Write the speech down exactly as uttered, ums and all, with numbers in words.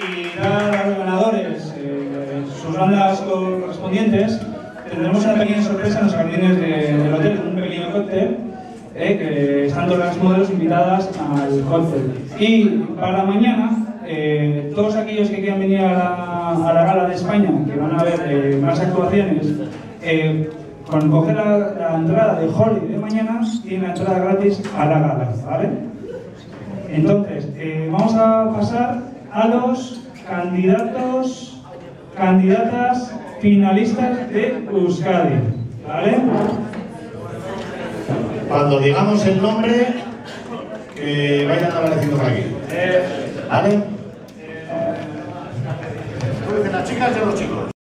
y dar a los ganadores eh, sus bandas correspondientes, tendremos una pequeña sorpresa en los jardines de, del hotel, un pequeño cóctel, eh, que están todas las modelos invitadas al cóctel. Y para mañana, eh, todos aquellos que quieran venir a la, a la gala de España, que van a ver eh, más actuaciones, eh, con coger la, la entrada de Holly de mañana, tienen la entrada gratis a la gala, ¿vale? Entonces, eh, vamos a pasar a los candidatos, candidatas finalistas de Euskadi, ¿vale? Cuando digamos el nombre, que vayan apareciendo por aquí, ¿vale? Pueden ser las chicas y los chicos.